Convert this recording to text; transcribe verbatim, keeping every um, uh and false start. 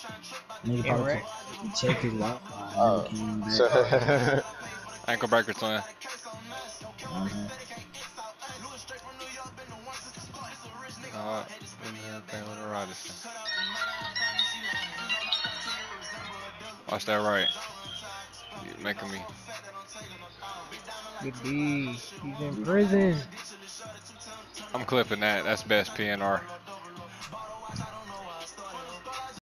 Nigga Yeah, probably right. couldn't check his Wi-Fi. Never Oh, came so back. Ankle breaker twin. Uh-huh. Uh, everything with a Robinson. Watch that right. You making me. Good D. He's in prison. I'm clipping that. That's best P N R.